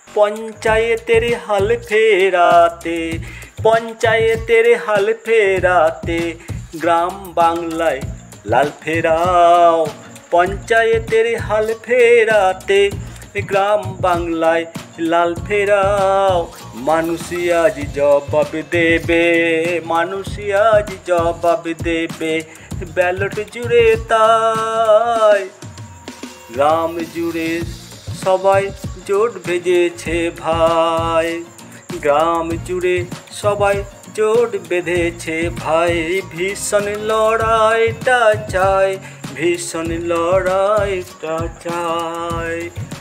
पंचायतेर हाल फेराते पंचायतेर हाल फेराते ग्राम बांगलाय लाल Pharaoh. पंचायतेर हाल फेराते ग्राम बांगलाय लाल Pharaoh. मानुषी आज जवाब देबे मानुषी आज जवाब देबे ব্যালট জুড়ে তাই গ্রাম জুড়ে সবাই জোট বেঁধেছে ভাই। গ্রাম জুড়ে সবাই জোট বেঁধেছে ভাই। ভীষণ লড়াইটা চাই ভীষণ লড়াইটা চাই।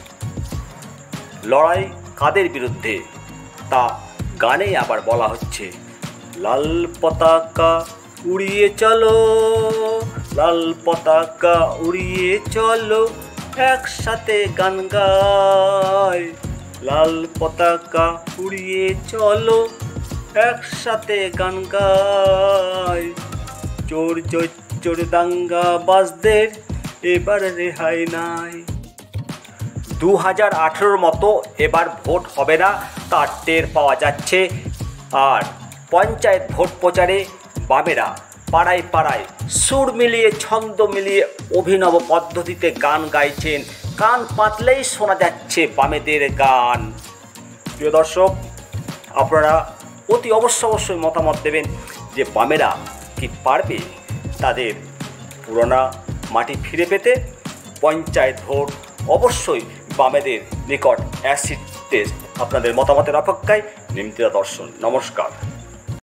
লড়াই কাদের বিরুদ্ধে তা গানে আবার বলা হচ্ছে। লাল পতাকা উড়িয়ে চলো লাল পতাকা উড়িয়ে চলো একসাথে গান গাই। লাল পতাকা উড়িয়ে চলো একসাথে গান গাই। চোর চোর দাঙ্গাবাজদের এবার রেহাই নাই। 2018 মতো এবার ভোট হবে না তার টের পাওয়া যাচ্ছে। আর পঞ্চায়েত ভোট প্রচারে বামেরা পাড়ায় পাড়ায় সুর মিলিয়ে ছন্দ মিলিয়ে অভিনব পদ্ধতিতে গান গাইছেন। কান পাতলেই শোনা যাচ্ছে বামেদের গান। প্রিয় দর্শক, আপনারা অতি অবশ্যই মতামত দেবেন যে বামেরা কি পারবে তাদের পুরোনো মাটি ফিরে পেতে। পঞ্চায়েত ভোট অবশ্যই বামেদের নিকট অ্যাসিড টেস্ট। আপনাদের মতামতের অপেক্ষায় নিমতিরা দর্শন। নমস্কার।